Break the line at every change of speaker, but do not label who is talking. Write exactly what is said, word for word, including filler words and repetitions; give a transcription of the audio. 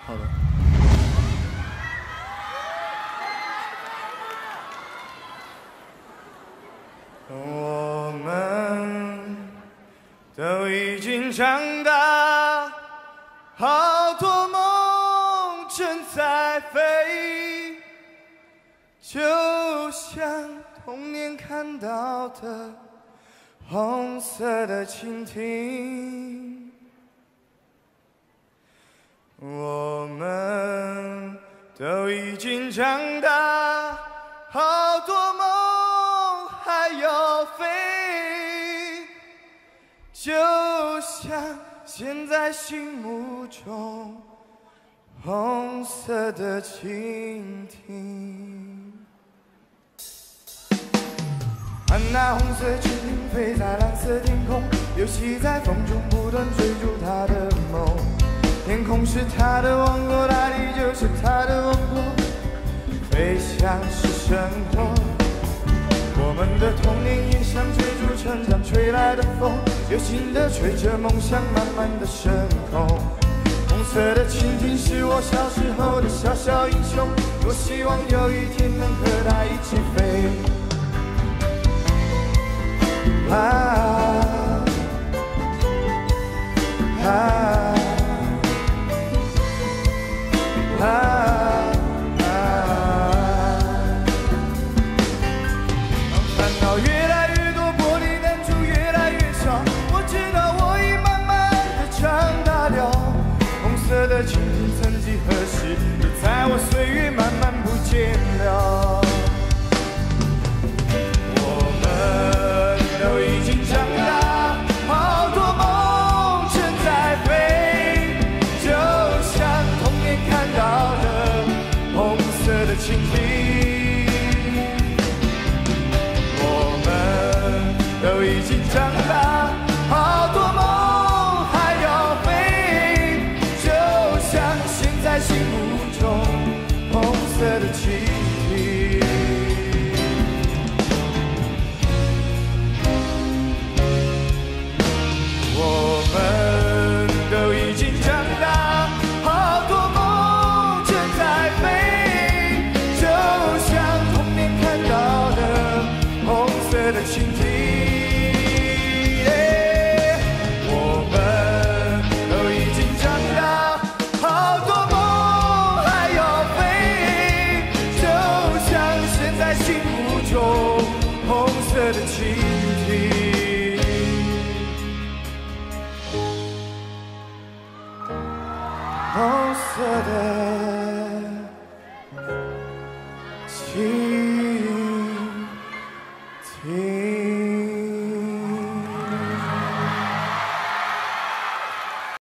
好的。
我们都已经长大，好多梦正在飞，就像童年看到的红色的蜻蜓。我们都已经长大，好多梦还要飞，就像现在心目中红色的蜻蜓。看那红色蜻蜓飞在蓝色天空，游戏在风中不断追逐它的梦。天空是它的王国，大地就是它的王国，飞翔是生活。我们的童年也像追逐成长吹来的风，有心的吹着梦想慢慢的升空。红色的蜻蜓是我小时候的小小英雄，多希望有一天能和它一起飞。啊啊啊啊！当烦恼越来越多，玻璃弹珠越来越小，我知道我已慢慢的长大了。红色的蜻蜓曾几何时，也在我岁月慢慢不见了。我们都已经长大，好多梦正在飞，就像童年看到的红色的蜻蜓。我们都已经长大，好多梦还要飞，就像现在心目中红色的蜻蜓。我们都已经长大，好多梦正在飞，就像童年看到的红色的蜻蜓。我们都已经长大，好多梦还要飞，就像现在心目中红色的蜻蜓。红色的蜻蜓。